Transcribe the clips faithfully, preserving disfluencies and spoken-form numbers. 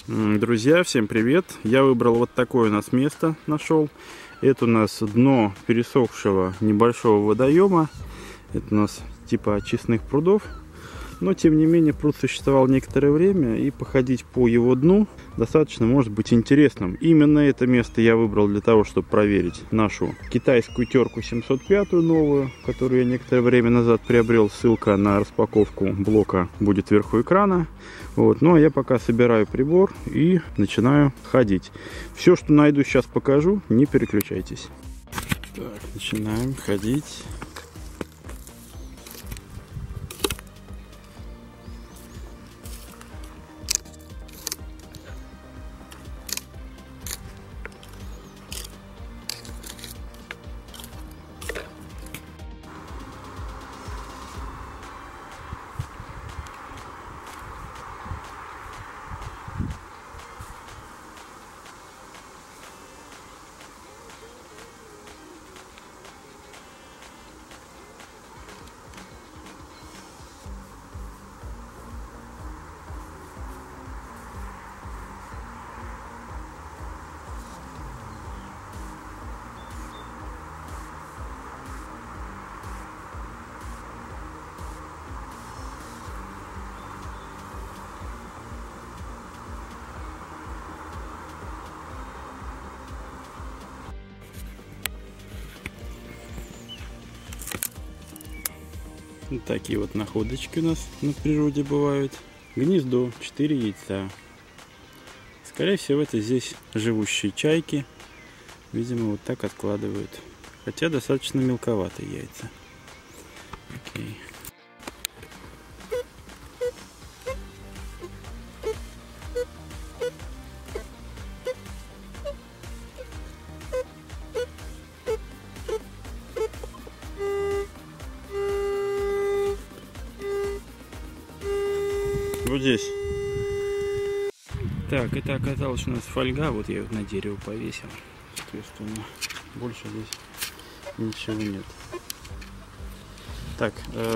Друзья, всем привет! Я выбрал вот такое у нас место, нашел. Это у нас дно пересохшего небольшого водоема. Это у нас типа очистных прудов. Но тем не менее пруд существовал некоторое время, и походить по его дну достаточно может быть интересным. Именно это место я выбрал для того, чтобы проверить нашу китайскую терку семьсот пятую новую, которую я некоторое время назад приобрел. Ссылка на распаковку блока будет вверху экрана. Вот. Ну а я пока собираю прибор и начинаю ходить. Все, что найду, сейчас покажу, не переключайтесь. Так, начинаем ходить. Вот такие вот находочки у нас на природе бывают. Гнездо, четыре яйца. Скорее всего, это здесь живущие чайки. Видимо, вот так откладывают. Хотя достаточно мелковатые яйца. Окей. Вот здесь. Так, это оказалось у нас фольга. Вот я ее на дерево повесил. Соответственно, больше здесь ничего нет. Так. Э...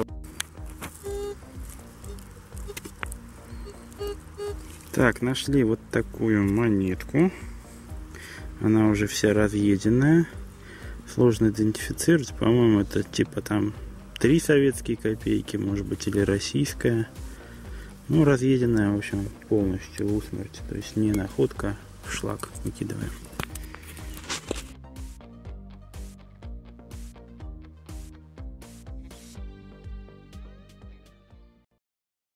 Так, нашли вот такую монетку. Она уже вся разъеденная. Сложно идентифицировать. По-моему, это типа там три советские копейки, может быть, или российская. Ну, разъеденная, в общем, полностью усмерть. То есть не находка, в шлак выкидываем.